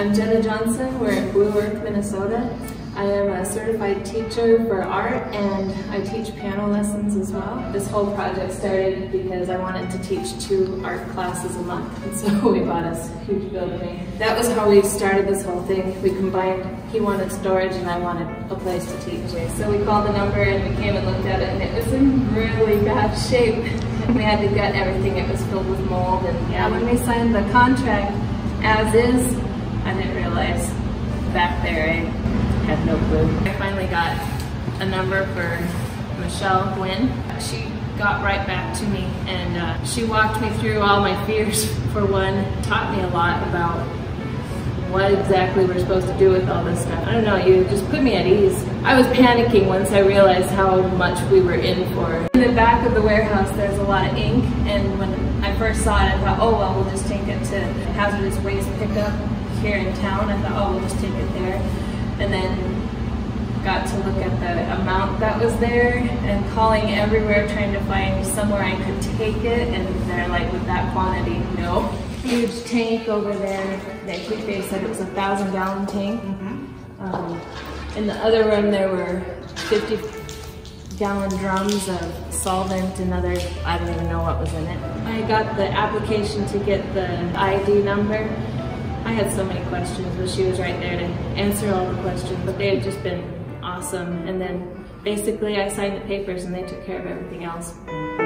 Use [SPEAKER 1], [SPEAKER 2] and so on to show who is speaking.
[SPEAKER 1] I'm Jenna Johnson. We're in Blue Earth, Minnesota. I am a certified teacher for art and I teach piano lessons as well. This whole project started because I wanted to teach 2 art classes a month, and so we bought us a huge building. That was how we started this whole thing. We combined, he wanted storage and I wanted a place to teach. So we called the number and we came and looked at it, and it was in really bad shape. We had to gut everything. It was filled with mold, and yeah, when we signed the contract as is, I didn't realize back there I had no clue. I finally got a number for Michelle Gwynn. She got right back to me, and she walked me through all my fears for one, taught me a lot about what exactly we're supposed to do with all this stuff. I don't know, you just put me at ease. I was panicking once I realized how much we were in for. In the back of the warehouse there's a lot of ink, and when I first saw it I thought, oh well, we'll just take it to hazardous waste pickup here in town. I thought, oh, we'll just take it there. And then got to look at the amount that was there and calling everywhere trying to find somewhere I could take it, and they're like, with that quantity, no. Huge tank over there. They said it was a 1,000-gallon tank. In the other room there were 50-gallon drums of solvent and other, I don't even know what was in it. I got the application to get the ID number. I had so many questions, but she was right there to answer all the questions, but they had just been awesome. And then basically I signed the papers and they took care of everything else.